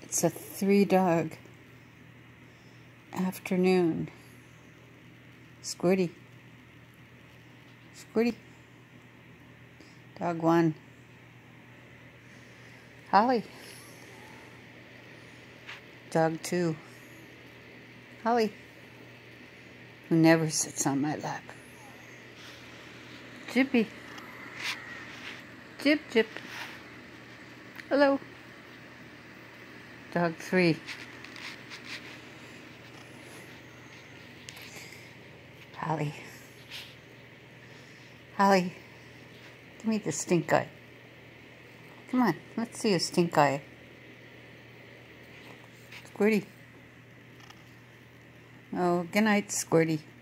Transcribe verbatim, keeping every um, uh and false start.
It's a three dog afternoon. Squirty. Squirty. Dog one. Holly. Dog two. Holly, who never sits on my lap. Jippy. Jip, Jip. Hello. Dog three. Holly. Holly, give me the stink eye. Come on, let's see a stink eye. Squirty. Oh, good night, Squirty.